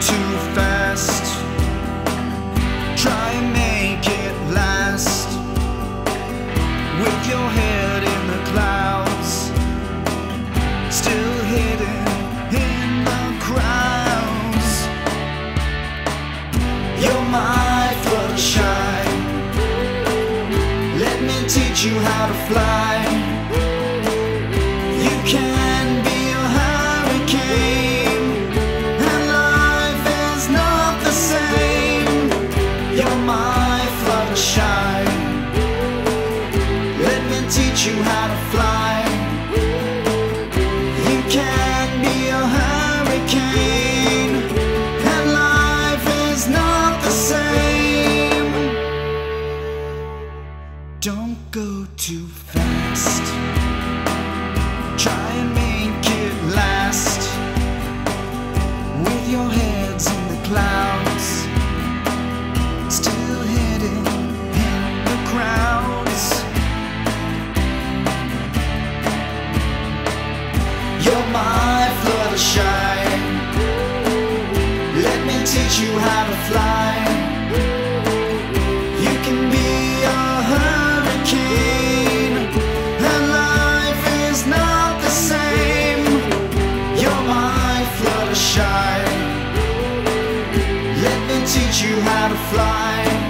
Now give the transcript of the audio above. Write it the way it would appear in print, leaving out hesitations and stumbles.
too fast. Try and make it last. With your head in the clouds, still hidden in the crowds. You're my Fluttershy. Let me teach you how to fly. You can be a hurricane, and life is not the same. You're my Fluttershy. Let me teach you how to fly. You can be a hurricane, and life is not the same. Don't go too fast. Try and make it last. With your heads in the clouds, still hidden in the crowds. You're my Fluttershy. Let me teach you how to fly. You can be a hurricane, and life is not the same. You're my Fluttershy. Let me teach you how to fly.